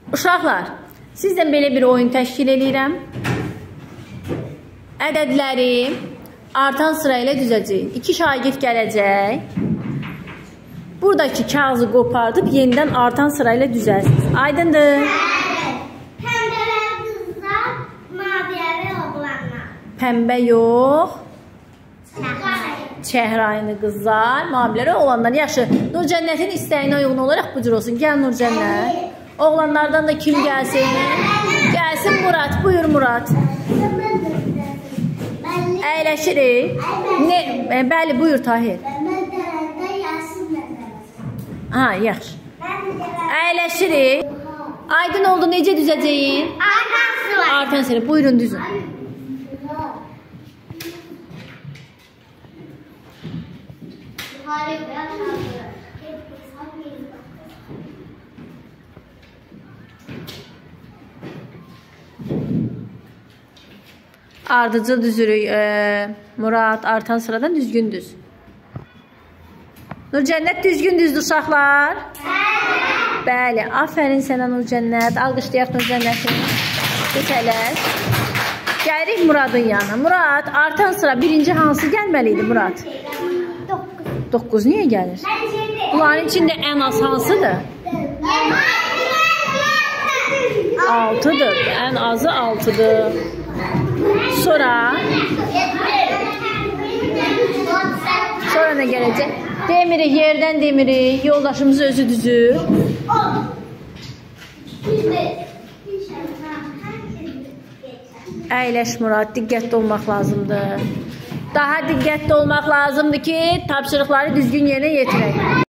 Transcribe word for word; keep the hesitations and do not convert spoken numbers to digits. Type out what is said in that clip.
Uşaqlar, sizdən belə bir oyun təşkil edirəm. Ədədləri artan sırayla düzəcək. İki şagird gələcək. Buradakı kağızı qopardıb yenidən artan sırayla düzərsiniz. Aydındır? Pəmbələr qızlar, maviləri oğlanlar. Pəmbə yox. Çəhrayını qızlar, maviləri oğlanlar. Yaxşı, Nurcənnətin istəyinə uyğun olaraq bu cür olsun. Gəl Nurcənnət. Oğlanlardan da kim gəlsin? Gəlsin Murad. Buyur Murad. Əyləşirik. Ne? E, bəli, buyur Tahir. Ha, yaxşı. Əyləşirik. Aydın oldu, necə düzəcəyin? Artan sıra. Artan sıra. Buyurun düzün. Ardıcıl düzürük. E, Murad, artan sıradan düzgün düz. Nurcənnət düzgün düzdür uşaqlar. Bəli, aferin sənə Nurcənnət. Alqışlayaq Nurcənnəti. Keçələr. Gəlirik Muradın yanına. Murad, artan sıra birinci hansı gəlməliydi Murad? Doqquz niyə gəlir? Bunların içində ən az hansıdır? Altıdır. Ən azı altıdır. Sonra Sonra nə gələcək? Demirik, yerdən demirik. Yoldaşımız özü düzür. Əyləş Murad, diqqətli olmaq lazımdır. Daha diqqətli olmaq lazımdır ki, tapşırıqları düzgün yerinə yetirək.